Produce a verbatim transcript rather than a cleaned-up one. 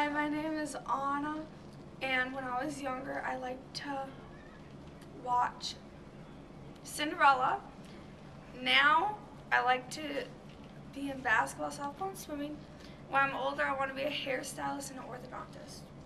Hi, my name is Anna, and when I was younger, I liked to watch Cinderella. Now, I like to be in basketball, softball, and swimming. When I'm older, I want to be a hairstylist and an orthodontist.